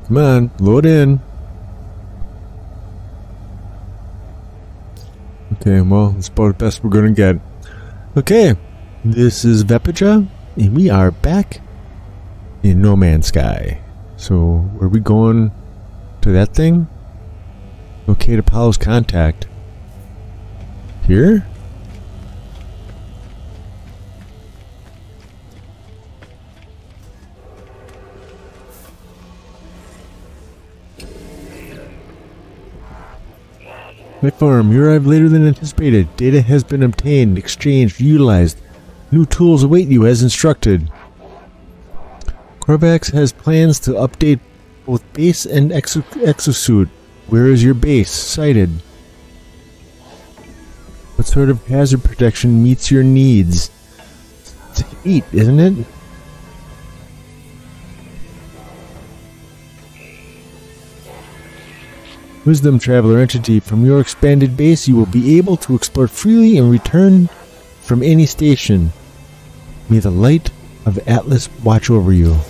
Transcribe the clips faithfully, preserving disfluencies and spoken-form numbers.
Come on, load in. Okay, well, that's about the best we're gonna get. Okay, this is Vepija, and we are back in No Man's Sky. So, are we going to that thing? Locate Apollo's contact. Here? Platform, you arrived later than anticipated. Data has been obtained, exchanged, utilized. New tools await you as instructed. Korvax has plans to update both base and exo exosuit. Where is your base sited? What sort of hazard protection meets your needs? It's heat, isn't it? Wisdom Traveler entity, from your expanded base you will be able to explore freely and return from any station. May the light of Atlas watch over you.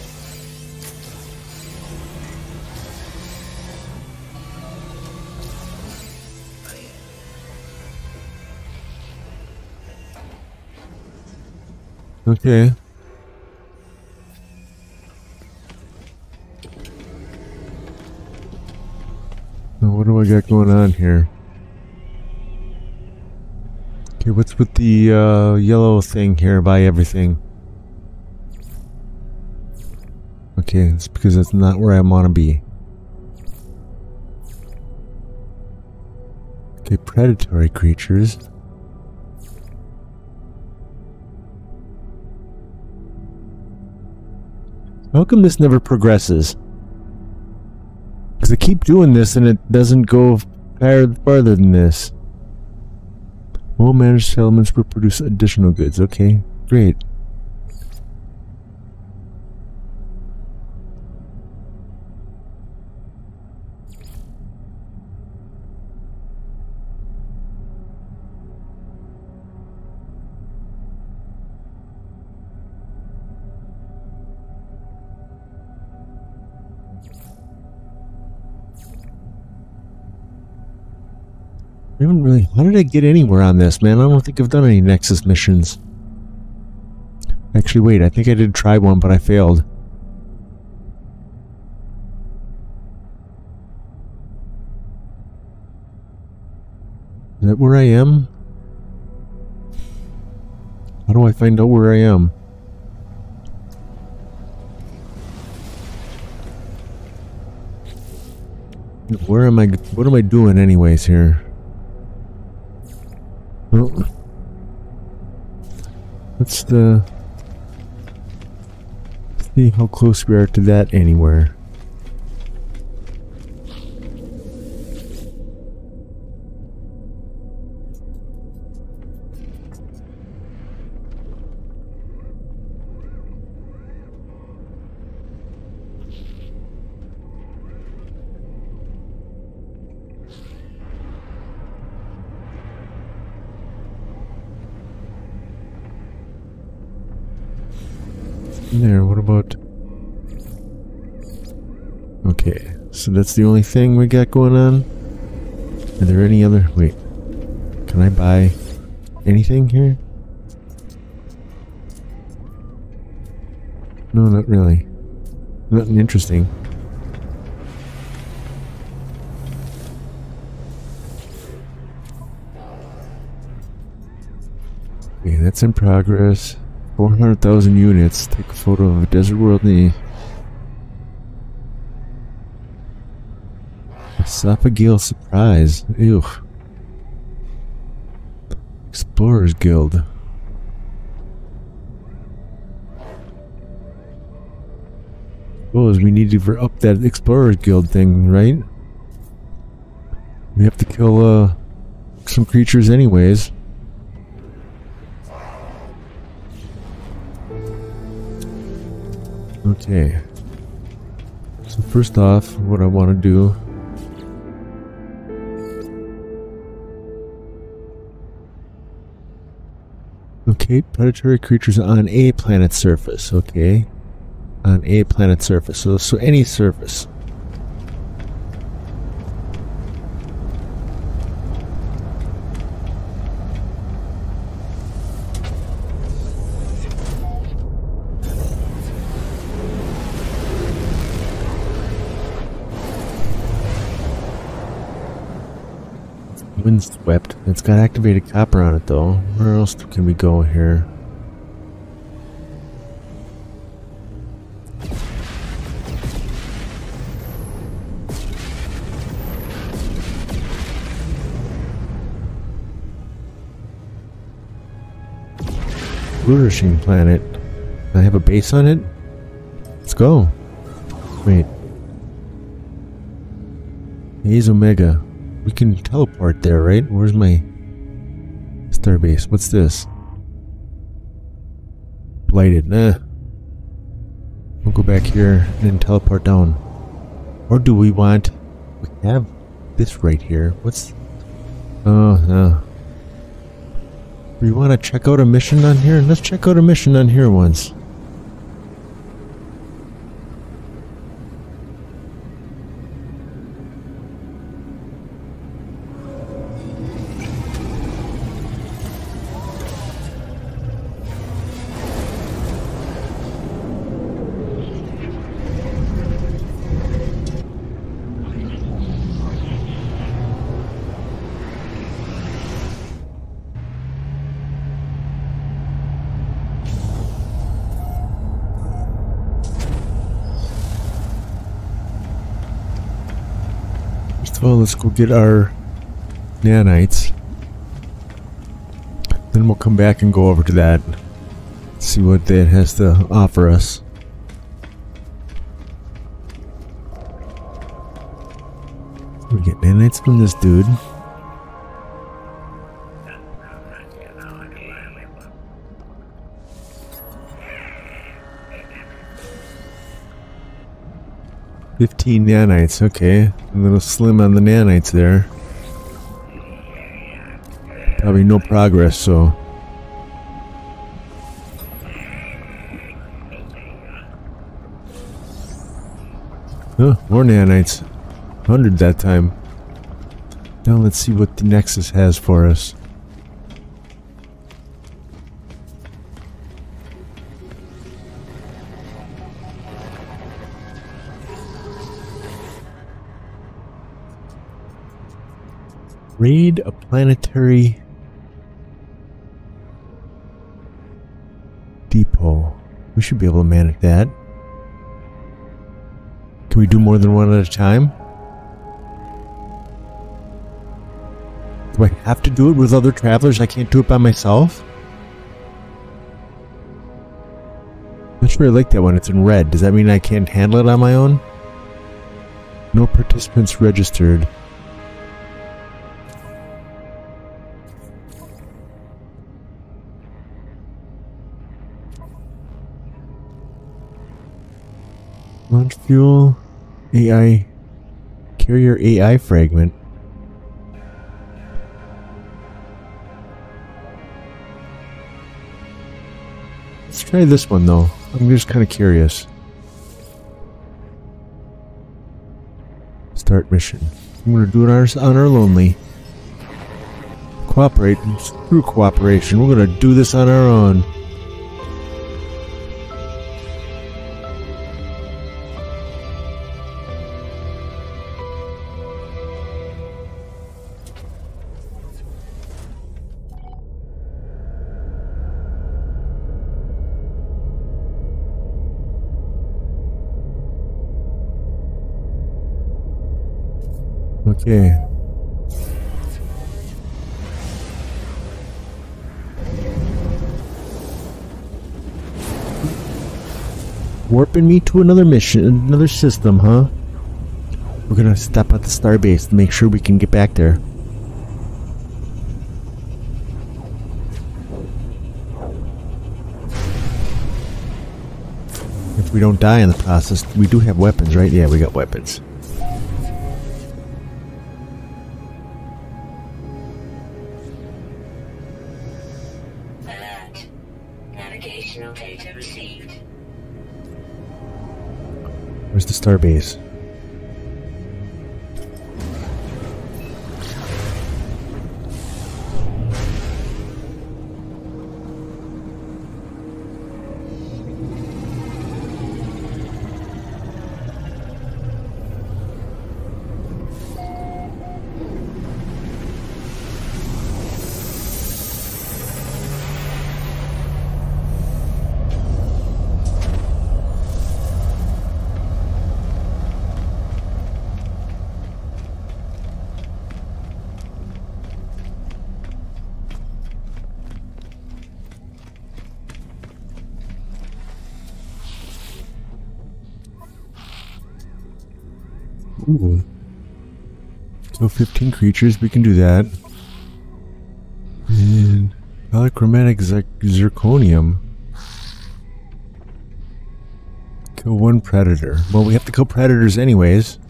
Okay. Now what do I got going on here? Okay, what's with the uh, yellow thing here by everything? Okay, it's because that's not where I want to be. Okay, predatory creatures. How come this never progresses? Because I keep doing this and it doesn't go farther than this. Well-managed settlements will produce additional goods. Okay, great. I haven't really... How did I get anywhere on this, man? I don't think I've done any Nexus missions. Actually, wait. I think I did try one, but I failed. Is that where I am? How do I find out where I am? Where am I... What am I doing anyways here? Well, what's the... Let's see how close we are to that anywhere. There, what about... Okay, so that's the only thing we got going on? Are there any other... Wait, can I buy anything here? No, not really. Nothing interesting. Okay, that's in progress. four hundred thousand units. Take a photo of a desert world in the Esophageal surprise. Ew. Explorers Guild. Suppose we need to up that Explorers Guild thing, right? We have to kill uh, some creatures anyways. Okay. So first off, what I want to do... Locate predatory creatures on a planet surface. Okay. On a planet surface. So, so any surface. Windswept. It's got activated copper on it though. Where else can we go here? Flourishing planet. Can I have a base on it? Let's go. Wait. A's Omega. We can teleport there, right? Where's my starbase? What's this? Blighted. Nah. We'll go back here and then teleport down. Or do we want... We have this right here. What's... Oh, no. We want to check out a mission on here? Let's check out a mission on here once. Well, let's go get our nanites. Then we'll come back and go over to that. See what that has to offer us. We get nanites from this dude. Fifteen nanites, okay. A little slim on the nanites there. Probably no progress, so. Oh, more nanites. one hundred that time. Now let's see what the Nexus has for us. Raid a planetary depot. We should be able to manage that. Can we do more than one at a time? Do I have to do it with other travelers? I can't do it by myself? I'm not sure I like that one. It's in red. Does that mean I can't handle it on my own? No participants registered. Launch fuel, A I, carrier A I fragment. Let's try this one though. I'm just kind of curious. Start mission. I'm going to do it on our, on our lonely. Cooperate. Screw cooperation. We're going to do this on our own. Okay. Warping me to another mission, another system, huh? We're gonna stop at the starbase to make sure we can get back there. If we don't die in the process, we do have weapons, right? Yeah, we got weapons. Where's the starbase? Ooh. So fifteen creatures, we can do that. And polychromatic zirconium. Kill one predator. Well, we have to kill predators anyways.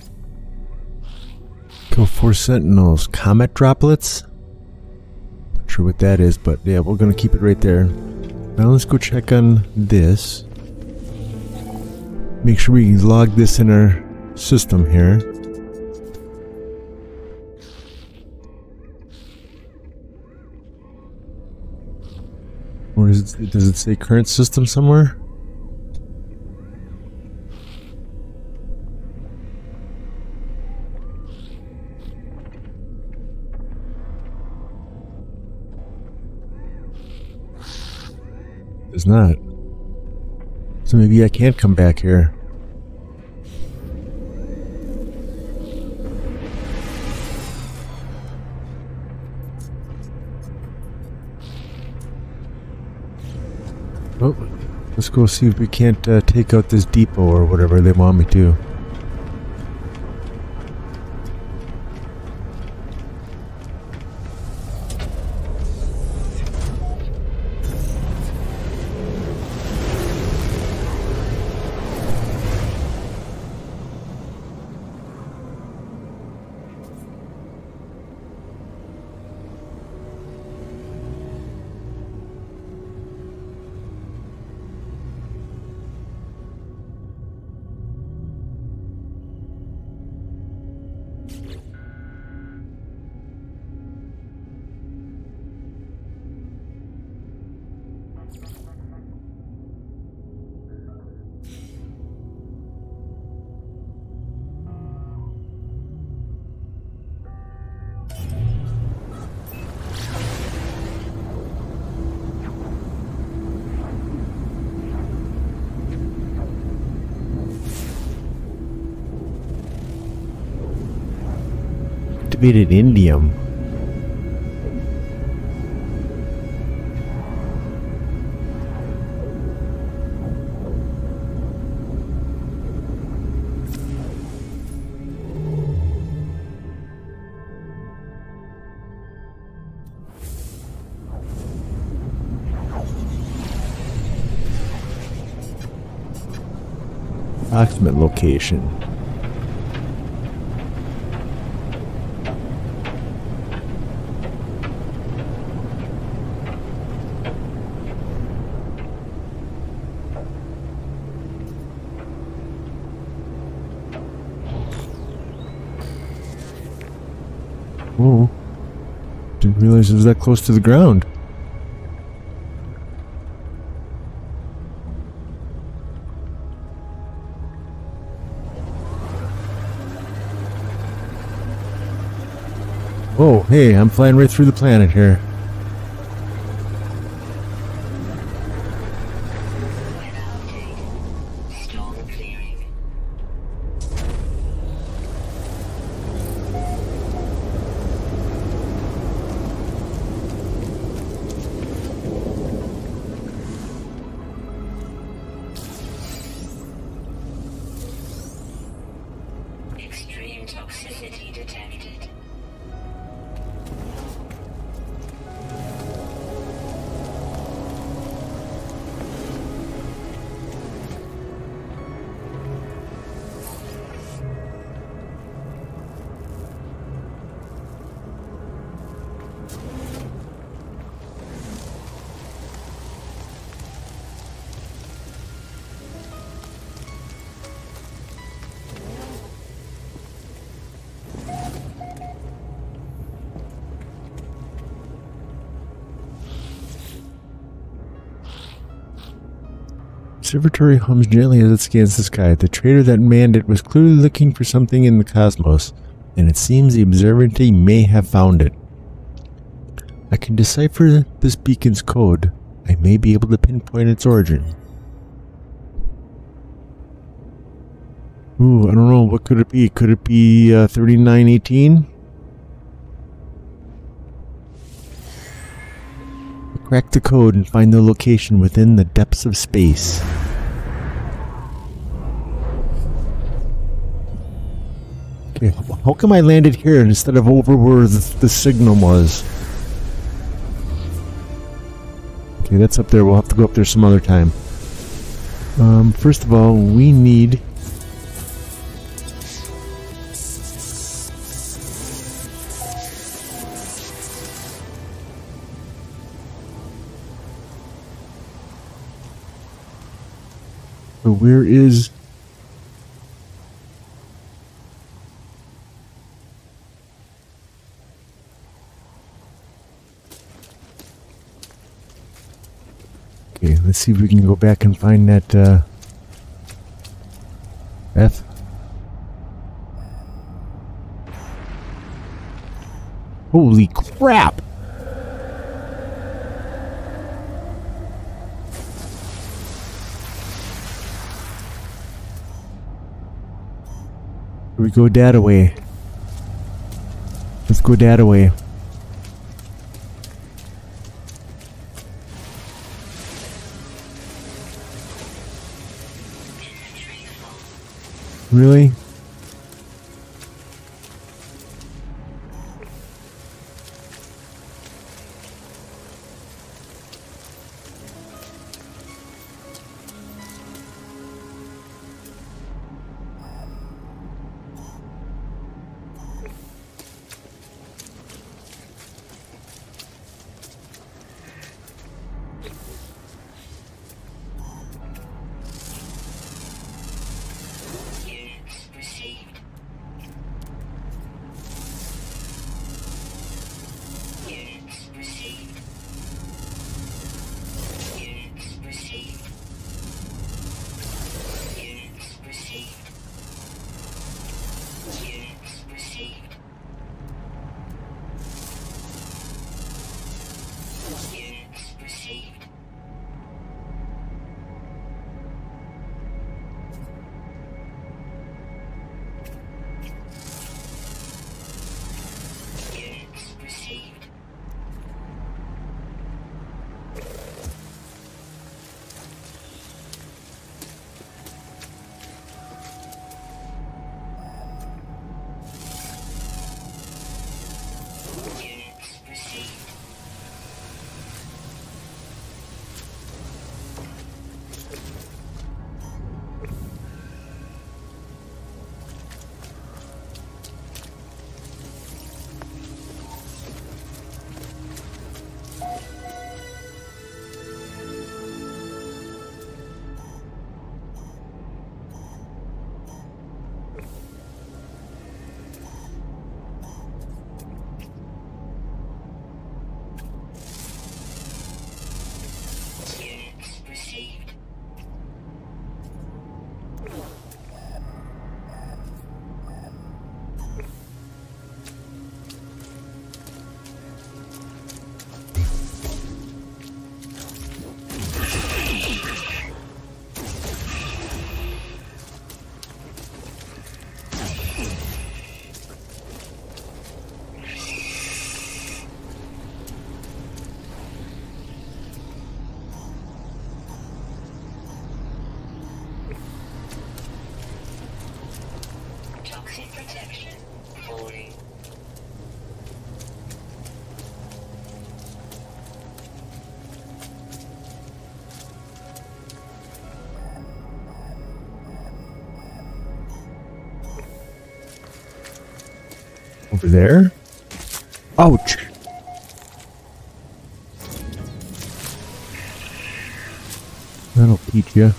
Kill four sentinels. Comet droplets? Not sure what that is, but yeah, we're gonna keep it right there. Now let's go check on this. Make sure we log this in our system here. Or is it, does it say current system somewhere? It's not. So maybe I can't come back here. Oh, let's go see if we can't uh, take out this depot or whatever they want me to. Activated indium. Approximate location. Whoa. Didn't realize it was that close to the ground. Oh, hey, I'm flying right through the planet here. Extreme toxicity detected. Observatory hums gently as it scans the sky. The trader that manned it was clearly looking for something in the cosmos, and it seems the observatory may have found it. I can decipher this beacon's code. I may be able to pinpoint its origin. Ooh, I don't know. What could it be? Could it be uh, thirty-nine eighteen? Crack the code and find the location within the depths of space. Okay, how come I landed here instead of over where the, the signal was? Okay, that's up there. We'll have to go up there some other time. Um, first of all, we need... So where is... Okay, let's see if we can go back and find that, uh... F. Holy crap! We go that way. Let's go that way. Really? Over there? Ouch! That'll teach you.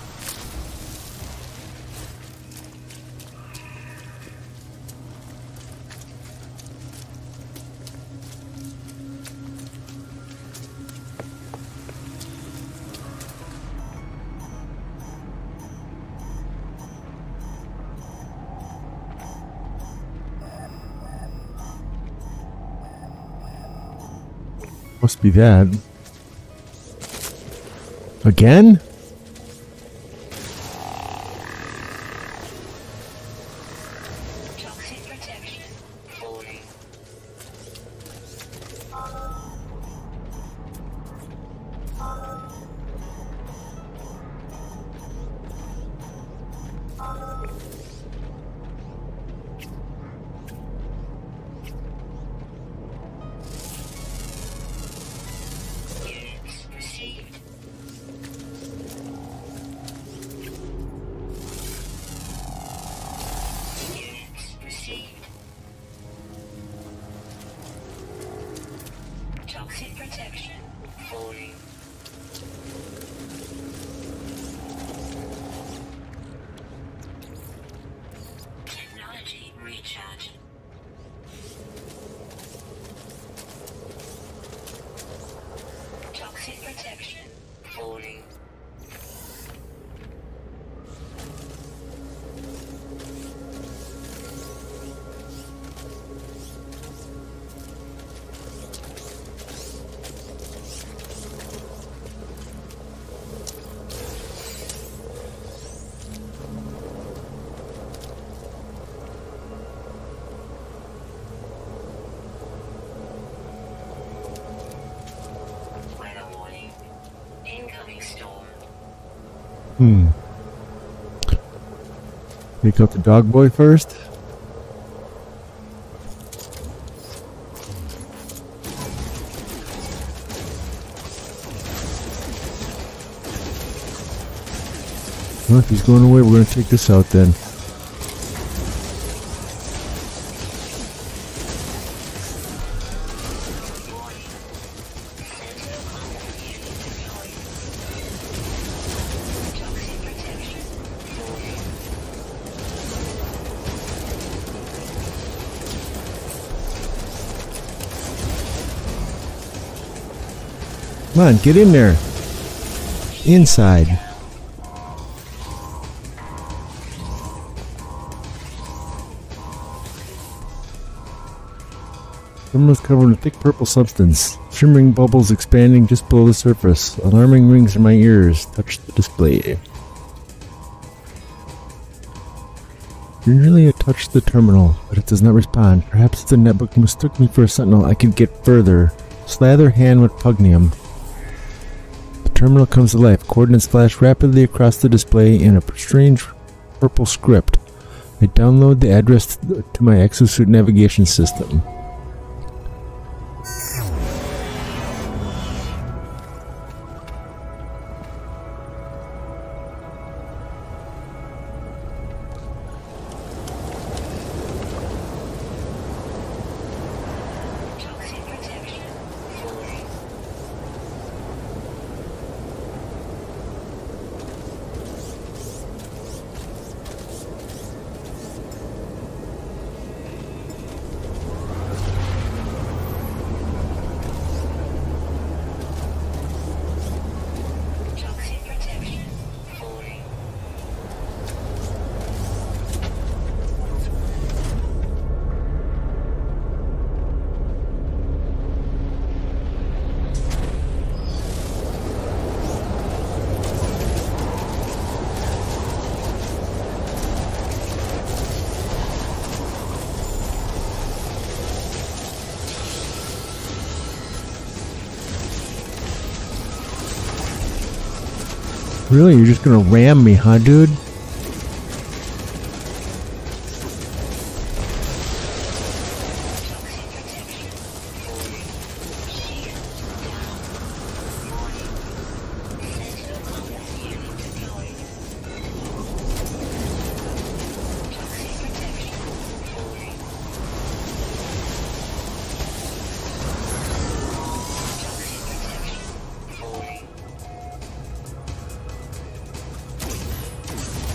Must be that. Again? Toxic protection falling. received. Toxic protection falling. Technology recharge. Toxic protection falling. Weather warning. Incoming storm. Hmm. Pick up the dog boy first. Well, if he's going away, we're going to take this out then. Come on, get in there. Inside. Terminal's covered in a thick purple substance. Shimmering bubbles expanding just below the surface. Alarming rings in my ears. Touch the display. Gingerly I touched the terminal, but it does not respond. Perhaps the netbook mistook me for a sentinel. I could get further. Slather hand with pugnium. The terminal comes to life. Coordinates flash rapidly across the display in a strange purple script. I download the address to my exosuit navigation system. Toxic protection falling. Toxic protection falling. Really? You're just gonna ram me, huh, dude? Toxic protection falling. Shield down. Warning. Sentinel compass unit deployed. Toxic protection falling. Toxic protection falling.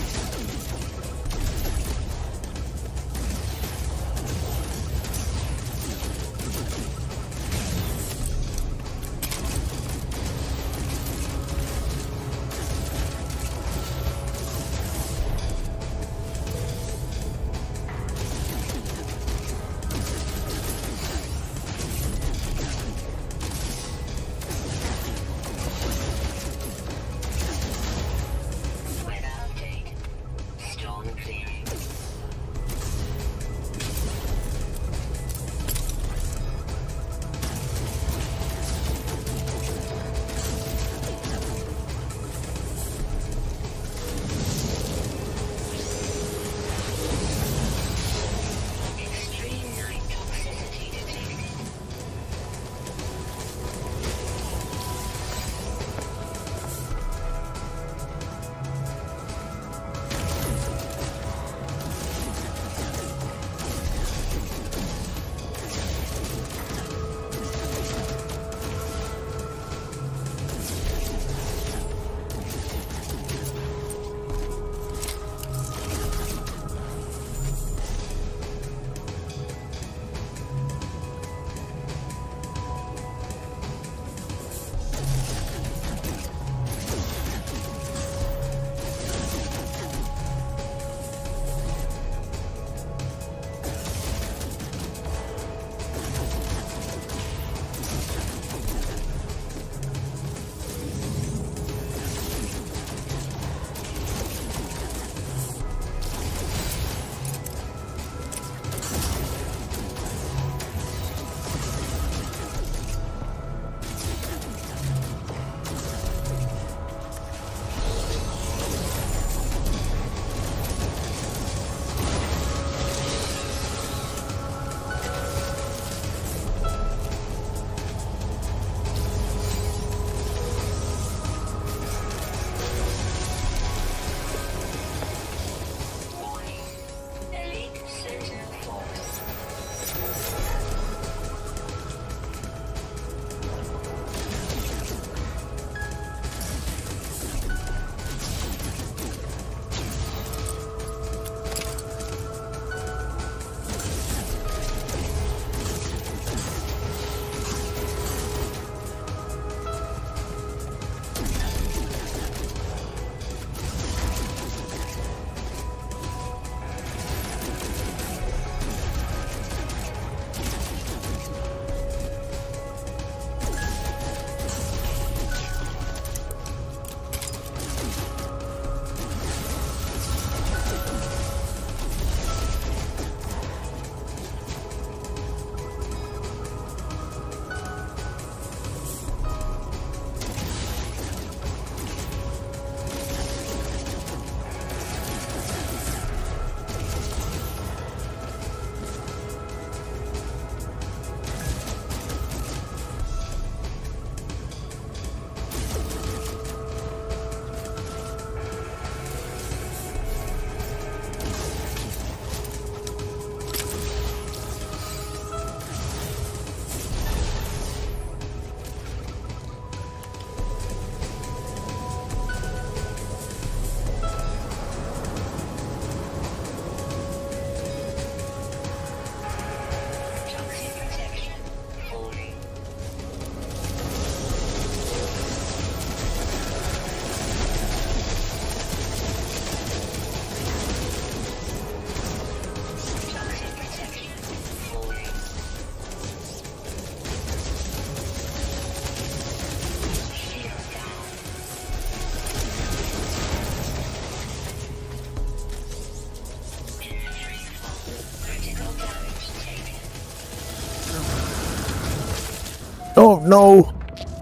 Oh no!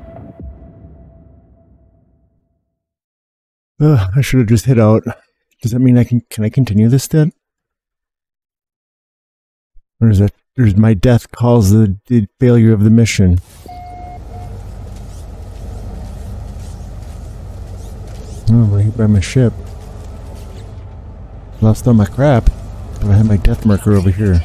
Uh, I should have just hit out. Does that mean I can can I continue this then? Or is that there's my death calls the, the failure of the mission? Oh, I hit by my ship. Lost all my crap. But I have my death marker over here.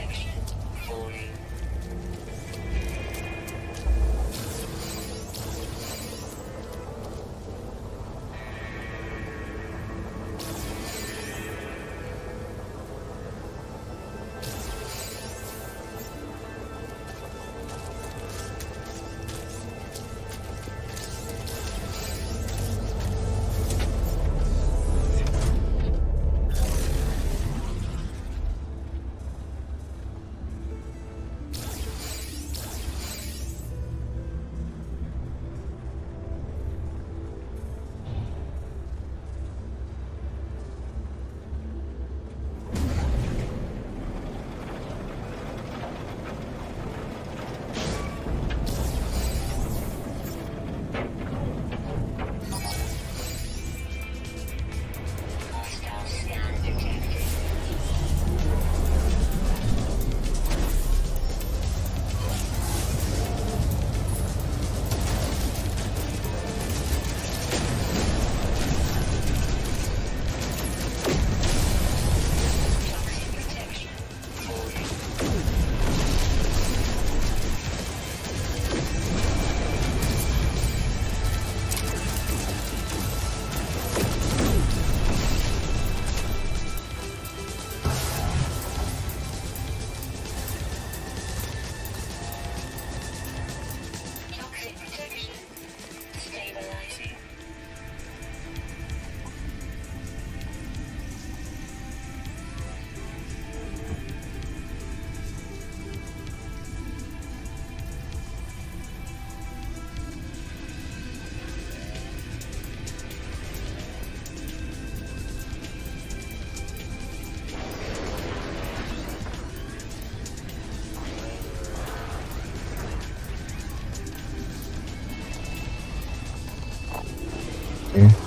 Okay.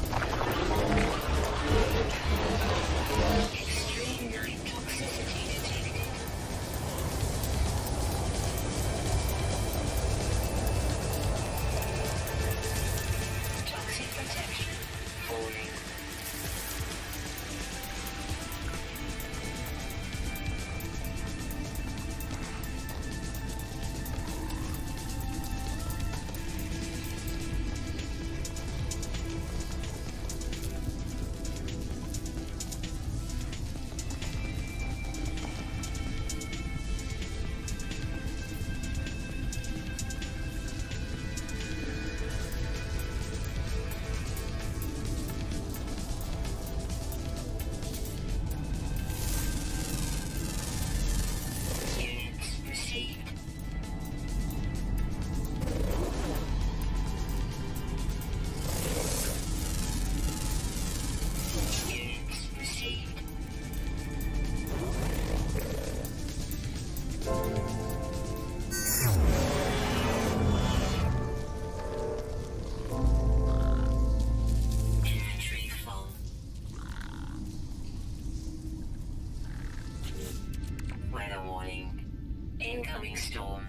Incoming storm.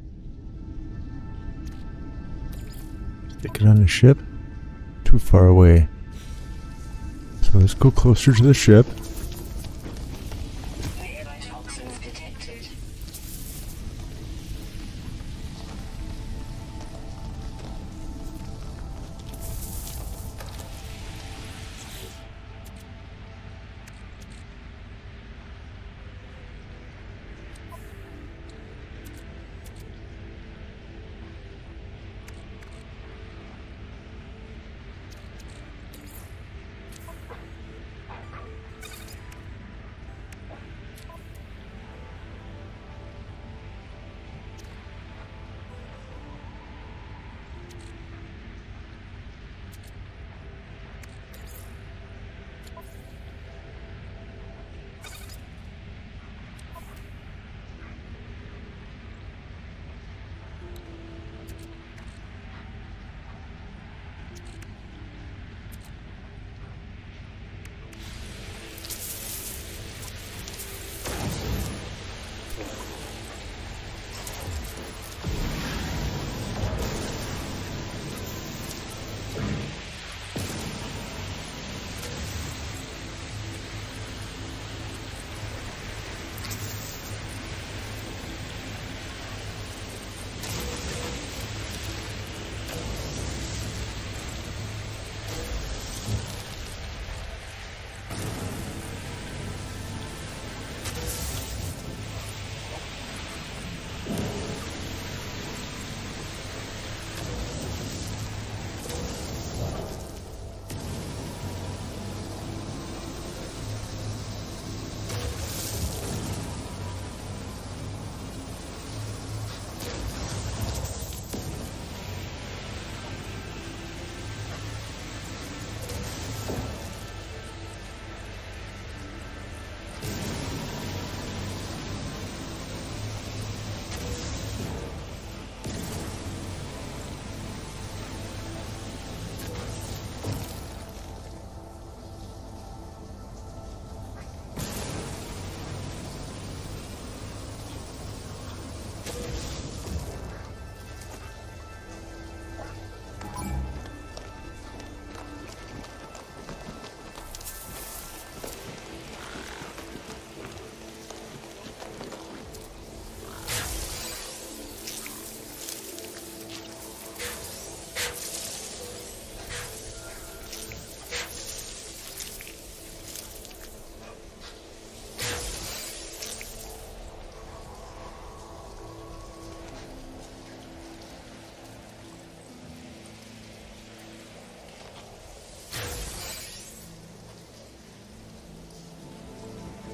Sticking on the ship? Too far away. So let's go closer to the ship. Toxins detected.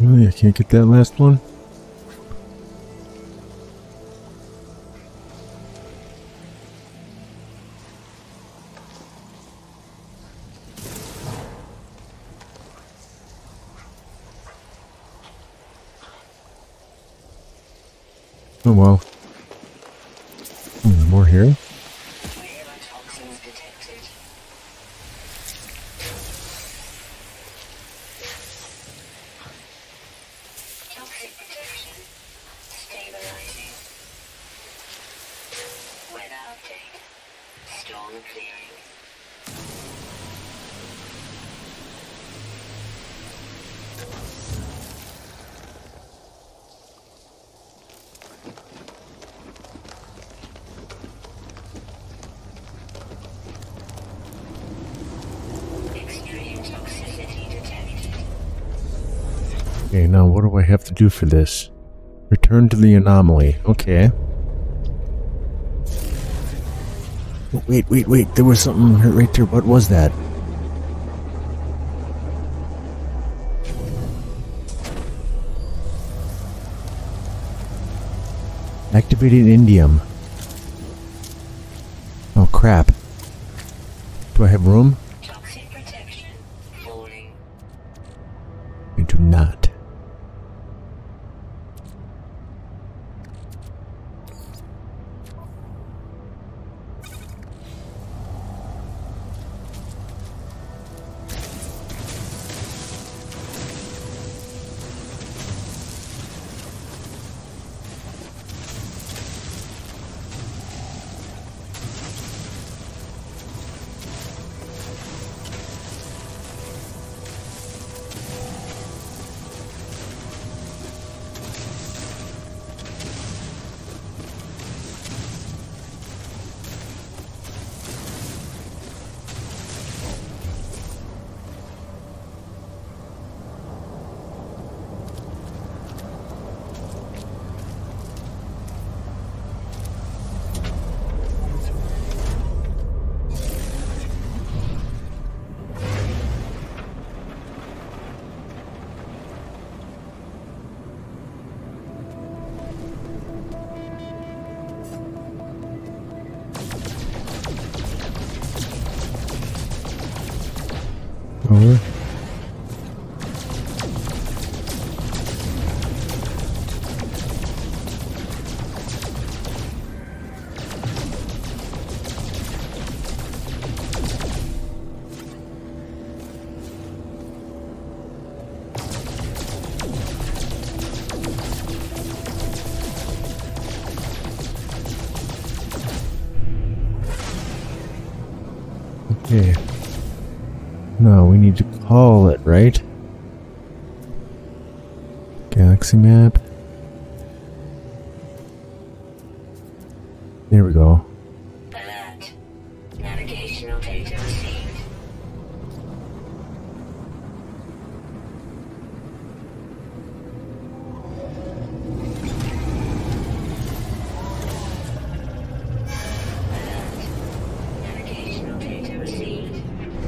Really, I can't get that last one. Oh well. Hmm, more here. Toxins detected. Toxic protection. Stabilizing. Weather update. Storm clearing. Extreme toxicity detected. Okay, now what do I have to do for this? Return to the anomaly. Okay. Oh, wait, wait, wait. There was something right there. What was that? Activated indium. Oh, crap. Do I have room? Toxic protection. Falling. I do not. Over. Okay. No, we need to call it, right? Galaxy map. There we go. Alert. Navigational data received. Navigational data received.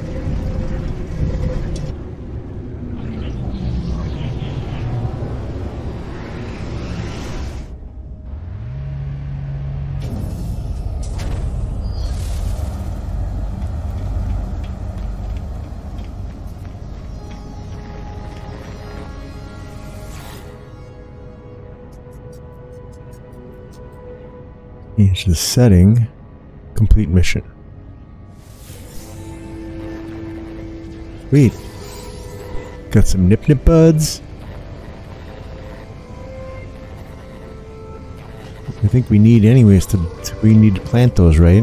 Change the setting. Complete mission. Sweet. Got some nip nip buds. I think we need anyways to, to we need to plant those, right?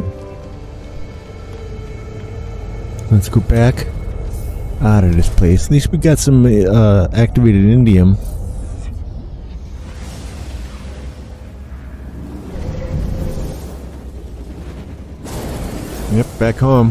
Let's go back out of this place. At least we got some uh, activated indium. Yep, back home.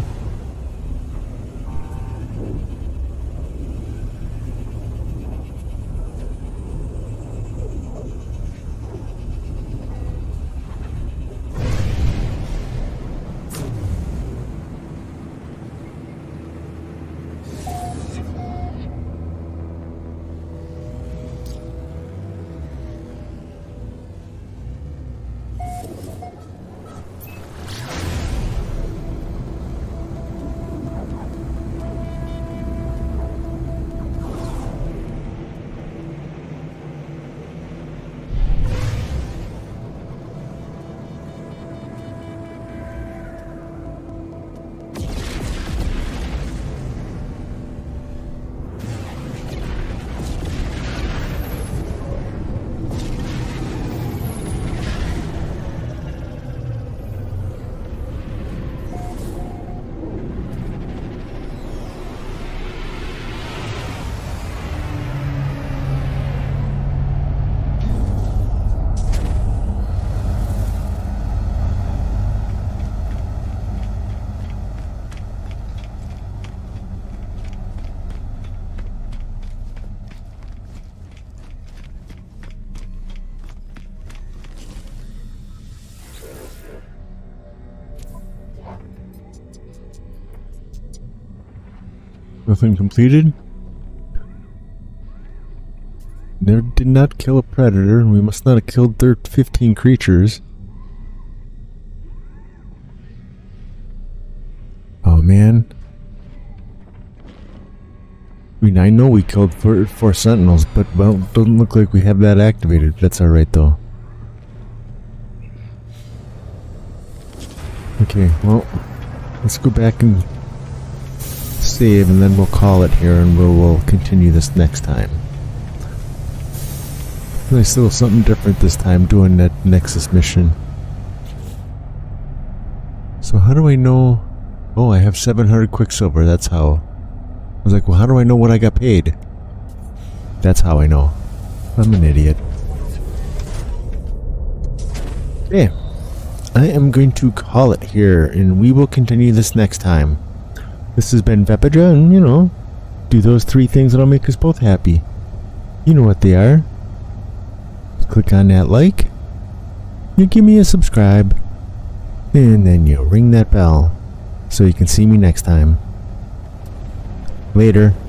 Nothing completed. Never did not kill a predator, and we must not have killed fifteen creatures. Oh man. I mean, I know we killed four, four sentinels, but well, doesn't look like we have that activated. That's alright though. Okay, well, let's go back and save, and then we'll call it here, and we'll, we'll continue this next time. Nice little something different this time, doing that Nexus mission. So how do I know? Oh, I have seven hundred Quicksilver, that's how. I was like, well, how do I know what I got paid? That's how I know. I'm an idiot. Okay. I am going to call it here, and we will continue this next time. This has been Vepeja, and, you know, do those three things that'll make us both happy. You know what they are. Click on that like, you give me a subscribe, and then you ring that bell so you can see me next time. Later.